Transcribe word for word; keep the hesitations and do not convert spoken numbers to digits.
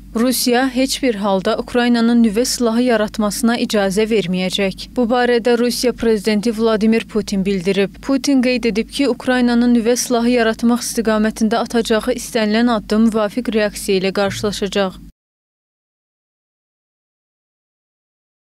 Rusiya heç bir halda Ukraynanın nüvə silahı yaratmasına icazə verməyəcək. Bu barədə Rusiya prezidenti Vladimir Putin bildirib. Putin qeyd edib ki, Ukraynanın nüvə silahı yaratmaq istiqamətində atacağı istənilən addım müvafiq reaksiya ilə qarşılaşacaq.